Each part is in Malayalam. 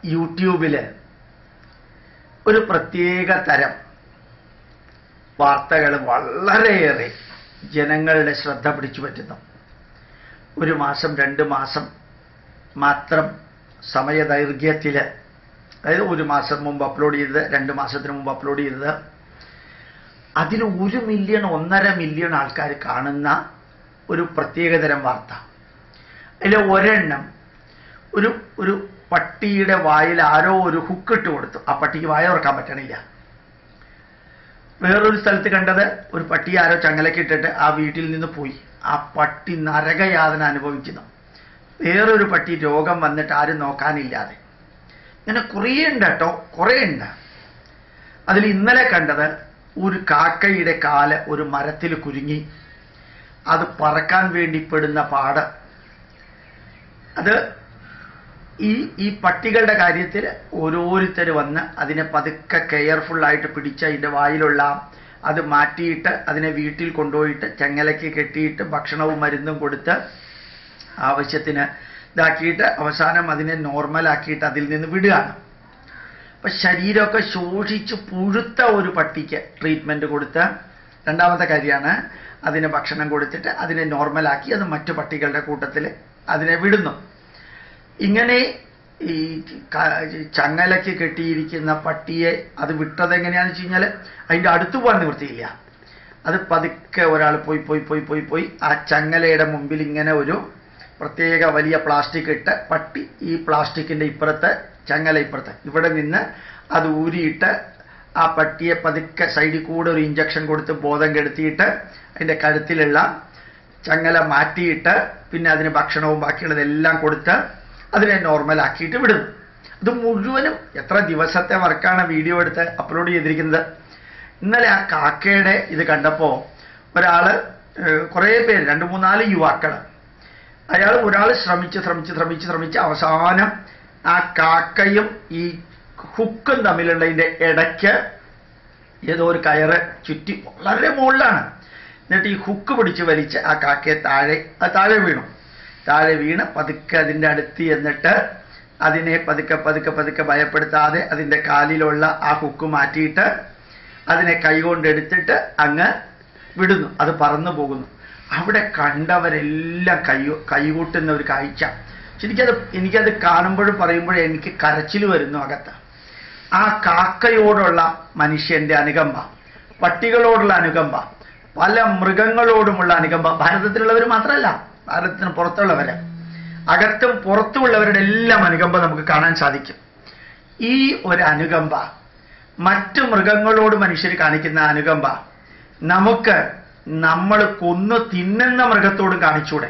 യൂട്യൂബിൽ ഒരു പ്രത്യേക തരം വാർത്തകൾ വളരെയേറെ ജനങ്ങളുടെ ശ്രദ്ധ പിടിച്ചു പറ്റുന്നു. ഒരു മാസം 2 മാസം മാത്രം സമയദൈർഘ്യത്തിൽ, അതായത് ഒരു മാസം മുമ്പ് അപ്ലോഡ് ചെയ്തത്, 2 മാസത്തിന് മുമ്പ് അപ്ലോഡ് ചെയ്തത്, അതിൽ 1 മില്യൺ 1.5 മില്യൺ ആൾക്കാർ കാണുന്ന ഒരു പ്രത്യേകതരം വാർത്ത. അതിൽ ഒരെണ്ണം ഒരു പട്ടിയുടെ വായിൽ ആരോ ഒരു ഹുക്കിട്ട് കൊടുത്തു. ആ പട്ടിക്ക് വായ തുറക്കാൻ പറ്റണില്ല. വേറൊരു സ്ഥലത്ത് കണ്ടത്, ഒരു പട്ടി ആരോ ചങ്ങലക്കിട്ടിട്ട് ആ വീട്ടിൽ നിന്ന് പോയി. ആ പട്ടി നരകയാതന അനുഭവിക്കുന്നു. വേറൊരു പട്ടി രോഗം വന്നിട്ട് ആരും നോക്കാനില്ലാതെ. ഇങ്ങനെ കുറേ ഉണ്ട് കേട്ടോ, കുറേ ഉണ്ട്. അതിൽ ഇന്നലെ കണ്ടത് ഒരു കാക്കയുടെ കാല് ഒരു മരത്തിൽ കുരുങ്ങി, അത് പറക്കാൻ വേണ്ടി പെടുന്ന പാട്. അത് ഈ പട്ടികളുടെ കാര്യത്തിൽ ഓരോരുത്തർ വന്ന് അതിനെ പതുക്കെ കെയർഫുള്ളായിട്ട് പിടിച്ച് അതിൻ്റെ വായിലുള്ള അത് മാറ്റിയിട്ട് അതിനെ വീട്ടിൽ കൊണ്ടുപോയിട്ട് ചങ്ങലയ്ക്ക് കെട്ടിയിട്ട് ഭക്ഷണവും മരുന്നും കൊടുത്ത് ആവശ്യത്തിന് ഇതാക്കിയിട്ട് അവസാനം അതിനെ നോർമലാക്കിയിട്ട് അതിൽ നിന്ന് വിടുകയാണ്. അപ്പം ശരീരമൊക്കെ ശോഷിച്ച് പുഴുത്ത ഒരു പട്ടിക്ക് ട്രീറ്റ്മെൻറ്റ് കൊടുത്ത്, രണ്ടാമത്തെ കാര്യമാണ് അതിന് ഭക്ഷണം കൊടുത്തിട്ട് അതിനെ നോർമലാക്കി അത് മറ്റു പട്ടികളുടെ കൂട്ടത്തിൽ അതിനെ വിടുന്നു. ഇങ്ങനെ ഈ ചങ്ങലയ്ക്ക് കെട്ടിയിരിക്കുന്ന പട്ടിയെ അത് വിട്ടത് എങ്ങനെയാണെന്ന് വെച്ച് കഴിഞ്ഞാൽ അതിൻ്റെ അടുത്ത് പോകാൻ നിവൃത്തിയില്ല. അത് പതുക്കെ ഒരാൾ പോയി ആ ചങ്ങലയുടെ മുമ്പിൽ ഇങ്ങനെ ഒരു പ്രത്യേക വലിയ പ്ലാസ്റ്റിക് ഇട്ട്, പട്ടി ഈ പ്ലാസ്റ്റിക്കിൻ്റെ ഇപ്പുറത്ത് ചങ്ങല ഇപ്പുറത്ത് ഇവിടെ നിന്ന് അത് ഊരിയിട്ട് ആ പട്ടിയെ പതുക്കെ സൈഡിൽ കൂടെ ഒരു ഇഞ്ചക്ഷൻ കൊടുത്ത് ബോധം കെടുത്തിയിട്ട് അതിൻ്റെ കഴുത്തിലുള്ള ചങ്ങല മാറ്റിയിട്ട് പിന്നെ അതിന് ഭക്ഷണവും ബാക്കിയുള്ളതെല്ലാം കൊടുത്ത് അതിനെ നോർമലാക്കിയിട്ട് വിടുന്നു. ഇത് മുഴുവനും എത്ര ദിവസത്തെ വർക്കാണ് വീഡിയോ എടുത്ത് അപ്ലോഡ് ചെയ്തിരിക്കുന്നത്. ഇന്നലെ ആ കാക്കയുടെ ഇത് കണ്ടപ്പോൾ ഒരാൾ, കുറേ പേര്, 2-3-4 യുവാക്കൾ, ഒരാൾ ശ്രമിച്ച് അവസാനം ആ കാക്കയും ഈ ഹുക്കും തമ്മിലുള്ളതിൻ്റെ ഇടയ്ക്ക് ഏതോ ഒരു കയറ് ചുറ്റി വളരെ മുകളിലാണ്. എന്നിട്ട് ഈ ഹുക്ക് പിടിച്ച് വലിച്ച് ആ കാക്കയെ താഴെ വീണ് പതുക്കെ അതിൻ്റെ അടുത്ത് എന്നിട്ട് അതിനെ പതുക്കെ ഭയപ്പെടുത്താതെ അതിൻ്റെ കാലിലുള്ള ആ ഹുക്ക് മാറ്റിയിട്ട് അതിനെ കൈകൊണ്ടെടുത്തിട്ട് അങ്ങ് വിടുന്നു. അത് പറന്നു പോകുന്നു. അവിടെ കണ്ടവരെല്ലാം കൈകൂട്ടുന്ന ഒരു കാഴ്ച. എനിക്കത് കാണുമ്പോഴും പറയുമ്പോഴും എനിക്ക് കരച്ചിൽ വരുന്നു അകത്ത്. ആ കാക്കയോടുള്ള മനുഷ്യൻ്റെ അനുകമ്പ, പട്ടികളോടുള്ള അനുകമ്പ, പല മൃഗങ്ങളോടുമുള്ള അനുകമ്പ, ഭാരതത്തിലുള്ളവർ മാത്രമല്ല, ഭാരതത്തിന് പുറത്തുള്ളവര്, അകത്തും പുറത്തുമുള്ളവരുടെ എല്ലാം അനുകമ്പ നമുക്ക് കാണാൻ സാധിക്കും. ഈ ഒരു അനുകമ്പ, മറ്റു മൃഗങ്ങളോട് മനുഷ്യർ കാണിക്കുന്ന അനുകമ്പ നമുക്ക് നമ്മൾ കൊന്നു തിന്നുന്ന മൃഗത്തോടും കാണിച്ചൂടെ?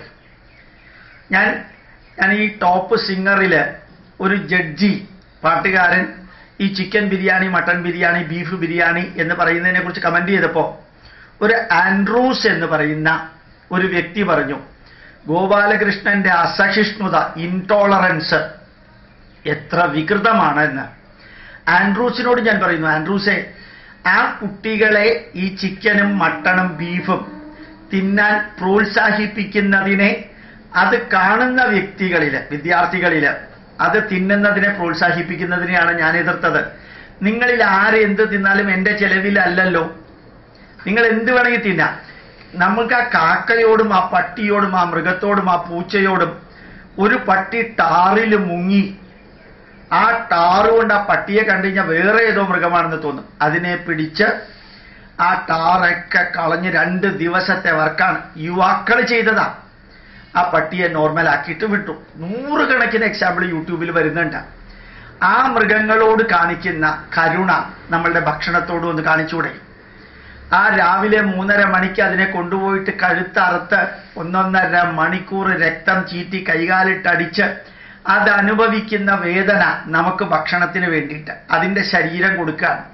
ഞാൻ ഈ ടോപ്പ് സിംഗറിൽ ഒരു ജഡ്ജി പാട്ടുകാരൻ ഈ chicken biryani, mutton biryani, beef biryani എന്ന് പറയുന്നതിനെ കുറിച്ച് കമന്റ് ചെയ്തപ്പോൾ ഒരു ആൻഡ്രൂസ് എന്ന് പറയുന്ന ഒരു വ്യക്തി പറഞ്ഞു, ഗോപാലകൃഷ്ണന്റെ അസഹിഷ്ണുത, ഇൻടോളറൻസ് എത്ര വികൃതമാണ് എന്ന്. ആൻഡ്രൂസിനോട് ഞാൻ പറയുന്നു, ആൻഡ്രൂസെ, ആ കുട്ടികളെ ഈ ചിക്കനും മട്ടണും ബീഫും തിന്നാൻ പ്രോത്സാഹിപ്പിക്കുന്നതിനെ, അത് കാണുന്ന വിദ്യാർത്ഥികളിൽ അത് തിന്നുന്നതിനെ പ്രോത്സാഹിപ്പിക്കുന്നതിനെയാണ് ഞാൻ എതിർത്തത്. നിങ്ങളിൽ ആരെന്ത് തിന്നാലും എൻ്റെ ചെലവിലല്ലല്ലോ, നിങ്ങൾ എന്ത് വേണമെങ്കിൽ തിന്നാം. നമ്മൾക്ക് ആ കാക്കയോടും ആ പട്ടിയോടും ആ മൃഗത്തോടും ആ പൂച്ചയോടും, ഒരു പട്ടി ടാറിൽ മുങ്ങി, ആ ടാറ് കൊണ്ട് ആ പട്ടിയെ കണ്ടു കഴിഞ്ഞാൽ വേറെ ഏതോ മൃഗമാണെന്ന് തോന്നും. അതിനെ പിടിച്ച് ആ ടാറൊക്കെ കളഞ്ഞ് 2 ദിവസത്തെ വർക്കാണ് യുവാക്കൾ ചെയ്തതാ. ആ പട്ടിയെ നോർമലാക്കിയിട്ട് വിട്ടു. 100 കണക്കിന് എക്സാമ്പിൾ യൂട്യൂബിൽ വരുന്നുണ്ട്. ആ മൃഗങ്ങളോട് കാണിക്കുന്ന കരുണ നമ്മളുടെ ഭക്ഷണത്തോടും ഒന്ന് കാണിച്ചുകൂടെ? ആ രാവിലെ 3:30 മണിക്ക് അതിനെ കൊണ്ടുപോയിട്ട് കഴുത്തറുത്ത് 1.5 മണിക്കൂർ രക്തം ചീറ്റി കൈകാലിട്ടടിച്ച് അത് അനുഭവിക്കുന്ന വേദന നമുക്ക് ഭക്ഷണത്തിന് വേണ്ടിയിട്ട് അതിൻ്റെ ശരീരം കൊടുക്കുകയാണ്.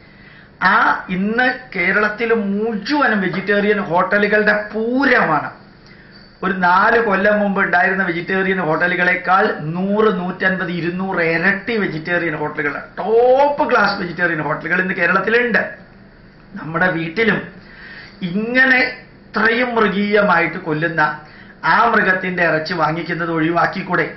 ഇന്ന് കേരളത്തിൽ മുഴുവനും വെജിറ്റേറിയൻ ഹോട്ടലുകളുടെ പൂരമാണ്. ഒരു 4 കൊല്ലം മുമ്പ് ഉണ്ടായിരുന്ന വെജിറ്റേറിയൻ ഹോട്ടലുകളെക്കാൾ 100, 150, 200 ഇരട്ടി വെജിറ്റേറിയൻ ഹോട്ടലുകൾ, ടോപ്പ് ക്ലാസ് വെജിറ്റേറിയൻ ഹോട്ടലുകൾ ഇന്ന് കേരളത്തിലുണ്ട്. നമ്മുടെ വീട്ടിലും ഇങ്ങനെ ഇത്രയും മൃഗീയമായിട്ട് കൊല്ലുന്ന ആ മൃഗത്തിൻ്റെ ഇറച്ചി വാങ്ങിക്കുന്നത് ഒഴിവാക്കിക്കൂടെ?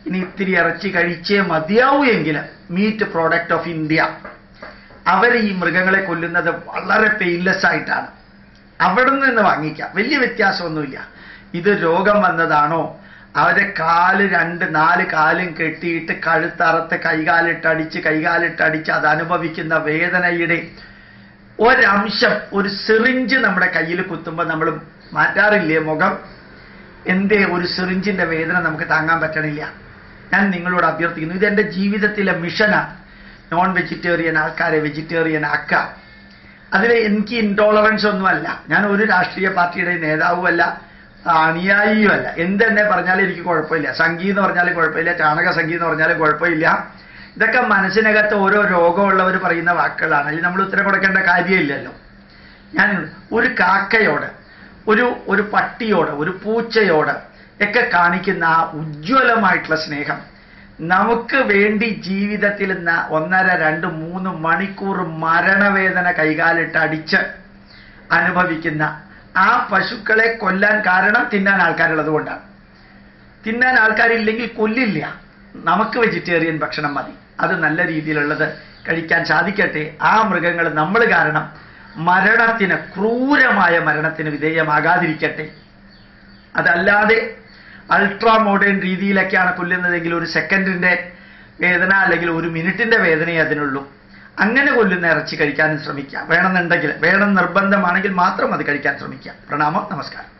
ഇനി ഇത്തിരി ഇറച്ചി കഴിച്ചേ മതിയാവൂ എങ്കിൽ മീറ്റ് പ്രോഡക്റ്റ് ഓഫ് ഇന്ത്യ അവർ ഈ മൃഗങ്ങളെ കൊല്ലുന്നത് വളരെ പെയിൻലെസ് ആയിട്ടാണ്. അവിടെ നിന്ന് വാങ്ങിക്കാം, വലിയ വ്യത്യാസമൊന്നുമില്ല. ഇത് രോഗം വന്നതാണോ, അവരെ കാല് 2-4 കാലും കെട്ടിയിട്ട് കഴുത്തറത്ത് കൈകാലിട്ടടിച്ച് അത് അനുഭവിക്കുന്ന വേദനയുടെ ഒരംശം, ഒരു സിറിഞ്ച് നമ്മുടെ കയ്യിൽ കുത്തുമ്പോൾ നമ്മൾ മാറ്റാറില്ലേ മുഖം? എന്തേ ഒരു സിറിഞ്ചിന്റെ വേദന നമുക്ക് താങ്ങാൻ പറ്റണില്ല? ഞാൻ നിങ്ങളോട് അഭ്യർത്ഥിക്കുന്നു, ഇതെന്റെ ജീവിതത്തിലെ മിഷനാണ്. നോൺ വെജിറ്റേറിയൻ ആൾക്കാരെ വെജിറ്റേറിയൻ ആക്കുക. അതിൽ എനിക്ക് ഇൻടോളറൻസ് ഒന്നുമല്ല. ഞാൻ ഒരു രാഷ്ട്രീയ പാർട്ടിയുടെ നേതാവുമല്ല, അനുയായിയുമല്ല. എന്തെന്നെ പറഞ്ഞാലും എനിക്ക് കുഴപ്പമില്ല. സംഗീതം എന്ന് പറഞ്ഞാലും കുഴപ്പമില്ല, ചാണക സംഗീതം എന്ന് പറഞ്ഞാലും കുഴപ്പമില്ല. ഇതൊക്കെ മനസ്സിനകത്ത് ഓരോ രോഗമുള്ളവർ പറയുന്ന വാക്കുകളാണ്. അതിൽ നമ്മൾ ഉത്തരം കൊടുക്കേണ്ട കാര്യമില്ലല്ലോ. ഞാൻ ഒരു കാക്കയോട്, ഒരു പട്ടിയോട്, ഒരു പൂച്ചയോട് ഒക്കെ കാണിക്കുന്ന ആ ഉജ്ജ്വലമായിട്ടുള്ള സ്നേഹം, നമുക്ക് വേണ്ടി ജീവിതത്തിൽ 1.5-2-3 മണിക്കൂർ മരണവേദന കൈകാലിട്ട് അടിച്ച് അനുഭവിക്കുന്ന ആ പശുക്കളെ കൊല്ലാൻ കാരണം തിന്നാൻ ആൾക്കാരുള്ളത് കൊണ്ടാണ്. തിന്നാൻ ആൾക്കാരില്ലെങ്കിൽ കൊല്ലില്ല. നമുക്ക് വെജിറ്റേറിയൻ ഭക്ഷണം മതി, അത് നല്ല രീതിയിലുള്ളത് കഴിക്കാൻ സാധിക്കട്ടെ. ആ മൃഗങ്ങൾ നമ്മൾ കാരണം ക്രൂരമായ മരണത്തിന് വിധേയമാകാതിരിക്കട്ടെ. അതല്ലാതെ അൾട്രാ മോഡേൺ രീതിയിലൊക്കെയാണ് കൊല്ലുന്നതെങ്കിൽ 1 സെക്കൻഡിന്റെ വേദന അല്ലെങ്കിൽ 1 മിനിറ്റിന്റെ വേദനയെ അതിനുള്ളൂ. അങ്ങനെ കൊല്ലുന്ന ഇറച്ചി കഴിക്കാനും ശ്രമിക്കാം. വേണമെന്നുണ്ടെങ്കിൽ, നിർബന്ധമാണെങ്കിൽ മാത്രം അത് കഴിക്കാൻ ശ്രമിക്കാം. പ്രണാമം, നമസ്കാരം.